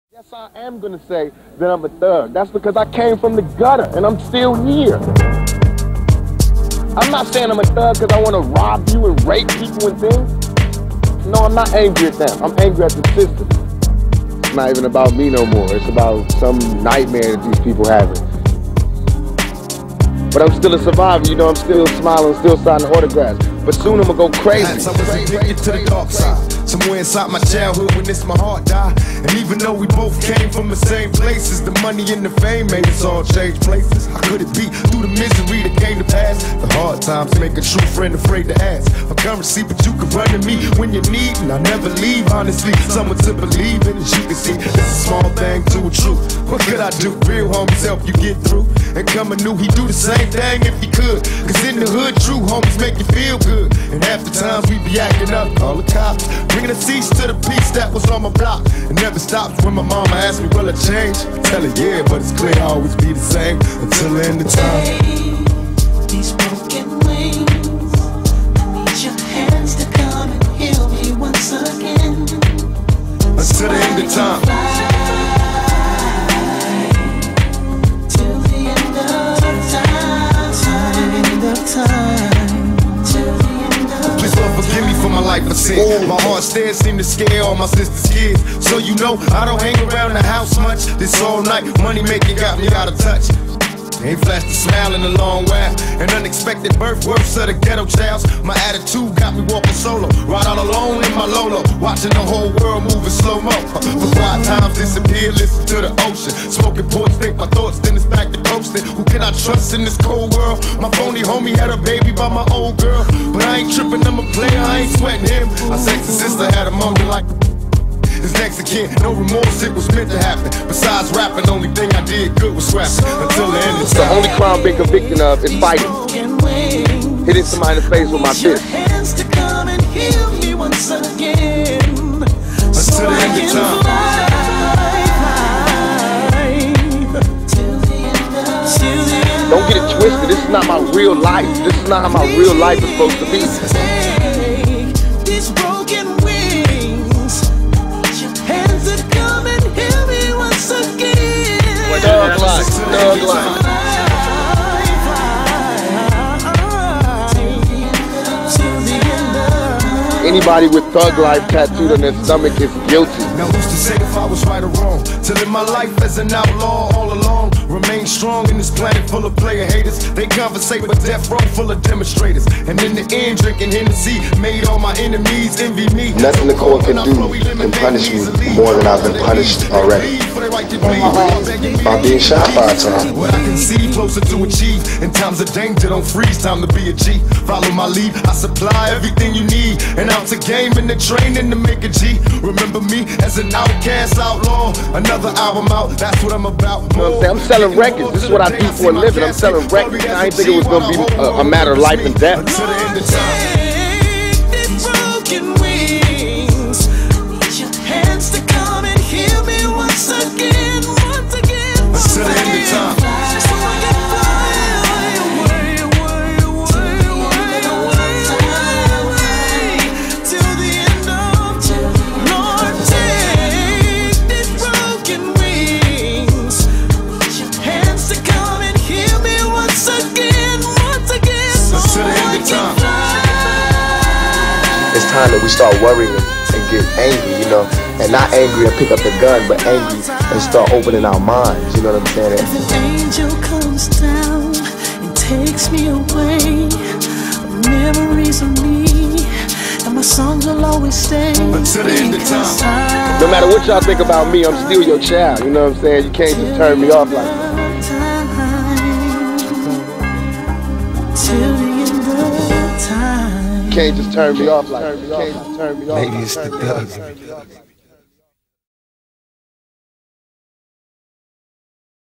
Yes, I am going to say that I'm a thug. That's because I came from the gutter and I'm still here. I'm not saying I'm a thug because I want to rob you and rape people and things. No, I'm not angry at them. I'm angry at the system. It's not even about me no more. It's about some nightmare that these people having. But I'm still a survivor, you know, I'm still smiling, still signing autographs. But soon I'm gonna go crazy. I was addicted to the dark side. Somewhere inside my childhood when this my heart died. And even though we both came from the same places, the money and the fame made us all change places. How could it be through the misery that came to pass? The hard times make a true friend afraid to ask for currency, but you can run to me when you need, and I never leave, honestly. Someone to believe in, as you can see, it's a small thing to a truth. What could I do? Real homies help you get through. And coming new, he do the same thing if he could. Cause in the hood, true homies make you feel good. And half the times we be acting up, call the cops, bringing a cease to the peace that was on my block. It never stops when my mama asks me, will I change? I tell her, yeah, but it's clear I'll always be the same until the end of time. These broken wings, I need your hands to come and heal me once again. Until the end of time. Forgive me for my life of sin. My heart stairs seem to scare all my sister's kids. So you know I don't hang around the house much. This all night money making got me out of touch. Ain't flashed a smile in a long while. An unexpected birth, worse of the ghetto childs. My attitude got me walking solo, right all alone in my Lolo, watching the whole world move in slow-mo. For quiet times disappear, listen to the ocean. Smoking ports, think my thoughts, then it's back to coasting. Who can I trust in this cold world? My phony homie had a baby by my old girl, but I ain't tripping, I'm a player, I ain't sweating him. My sexy sister had a moment like his next again, no remorse, it was meant to happen. Besides rapping, the only thing I did good was rapping. Until the end of time. The only crime I've been convicted of is fighting. Hitting somebody in the face with my fist. Hands to come and heal me once again. Until the end of time. Don't get it twisted, this is not my real life. This is not how my real life is supposed to be. These broken wings, your hands to come and heal me once again. Thug life, thug life. Anybody with thug life tattooed on their stomach is guilty. Now who's to say if I was right or wrong? To live my life as an outlaw all along. Remain strong in this planet full of player haters. They conversate with death row full of demonstrators. And in the end, drinking Hennessy made all my enemies envy me. Nothing the court can do can punish me more than I've been punished already. By being shot 5 times. What I can see closer to achieve. In times of danger, don't freeze, time to be a G. Follow my lead, I supply everything you need. And out to game in the training to make a G. Remember me as an outcast outlaw. Another album out, that's what I'm about. You know what I'm saying? I'm selling records. This is what I do for a living. I'm selling records. I didn't think it was going to be a matter of life and death. Until the end of time. These broken wings, I need your hands to come and heal me once again, once again. Until the end of time. It's time that we start worrying and get angry, you know, and not angry and pick up the gun, but angry and start opening our minds, you know what I'm saying? If an angel comes down and takes me away, memories of me, and my songs will always stay. Until the end of time. No matter what y'all think about me, I'm still your child, you know what I'm saying? You can't just turn me off like that. Till the end of time. You can't just turn me off like that. You can't just turn me off. Maybe it's the thug.